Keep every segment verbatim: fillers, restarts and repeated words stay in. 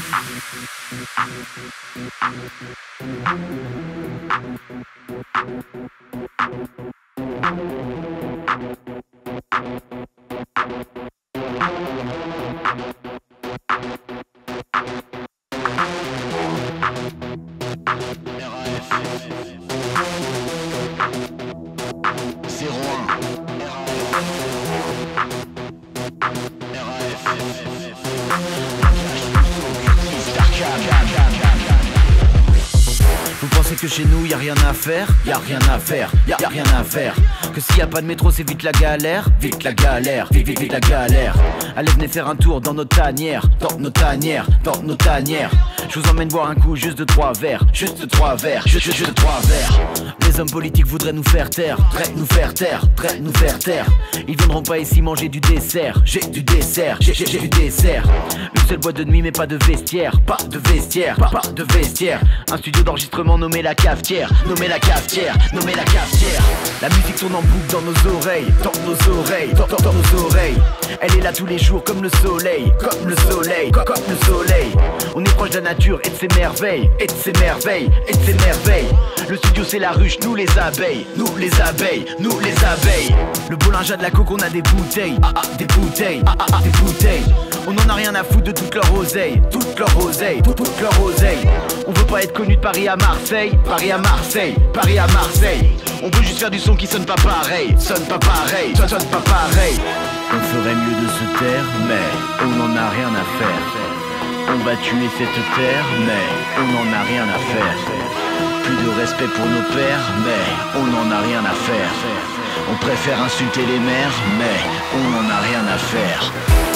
Vous pensez que chez nous y a rien à faire? Y a rien à faire, y a, y a rien à faire. Que s'il y a pas de métro c'est vite la galère. Vite la galère, vite vite vite la galère. Allez venez faire un tour dans nos tanières. Dans nos tanières, dans nos tanières. Je vous emmène boire un coup juste de trois verres. Juste de trois verres, juste, juste de trois verres. Les hommes politiques voudraient nous faire taire. Très nous faire taire, très nous faire taire. Ils viendront pas ici manger du dessert. J'ai du dessert, j'ai j'ai j'ai du dessert. Une seule boîte de nuit mais pas de vestiaire. Pas de vestiaire, pas, pas de vestiaire. Un studio d'enregistrement nommé la cafetière. Nommé la cafetière, nommé la cafetière. La musique tourne en boucle dans nos oreilles. Dans nos oreilles, dans, dans, dans nos oreilles. Elle est là tous les jours comme le soleil. Comme le soleil, comme, comme le soleil. On est proche de la nature et de ses merveilles. Et de ses merveilles, et de ses merveilles. Le studio c'est la ruche, nous les abeilles. Nous les abeilles, nous les abeilles. Le beau linge à de la coke, on a des bouteilles. Ah ah, des bouteilles, ah ah, ah des bouteilles. On en a rien à foutre de toute leur oseille. Toute leur oseille, toute, toute leur oseille. On veut pas être connu de Paris à Marseille. Paris à Marseille, Paris à Marseille. On veut juste faire du son qui sonne pas pareil. Sonne pas pareil, sonne, sonne pas pareil. On ferait mieux de se taire, mais on n'en a rien à faire. On va tuer cette terre, mais on n'en a rien à faire. Plus de respect pour nos pères, mais on n'en a rien à faire. On préfère insulter les mères, mais on n'en a rien à faire.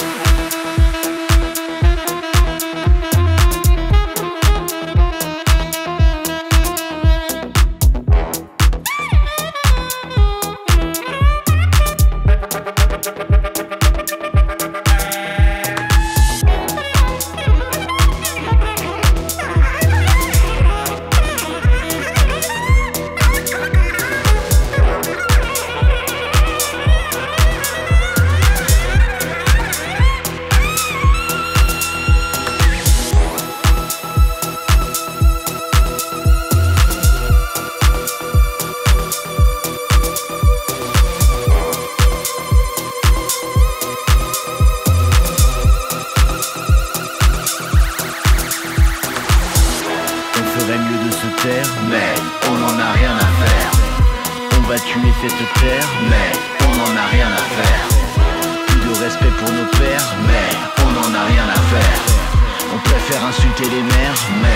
Mieux de se taire, mais on n'en a rien à faire. On va tuer cette terre, mais on n'en a rien à faire. Plus de respect pour nos pères, mais on n'en a rien à faire. On préfère insulter les mères, mais